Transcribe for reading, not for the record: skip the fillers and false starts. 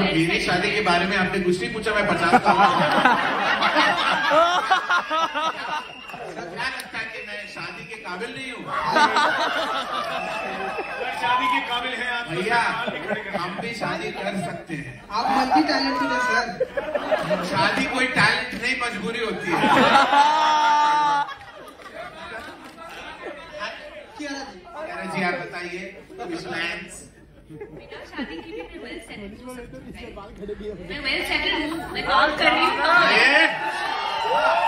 मेरी शादी के बारे में आपने कुछ नहीं पूछा, मैं 50 का क्या लगता है कि मैं शादी के काबिल नहीं हूँ? शादी के काबिल हैं आप भैया, हम भी शादी कर सकते हैं। आप मल्टी टैलेंटेड हैं सर। शादी कोई टैलेंट नहीं, मजबूरी होती है। जी आप बताइए कुछ प्लान्स? बिना शादी की भी मैं वेल सेटल हूँ, मैं वेल सेटल हूँ, मैं काम कर रही हूँ।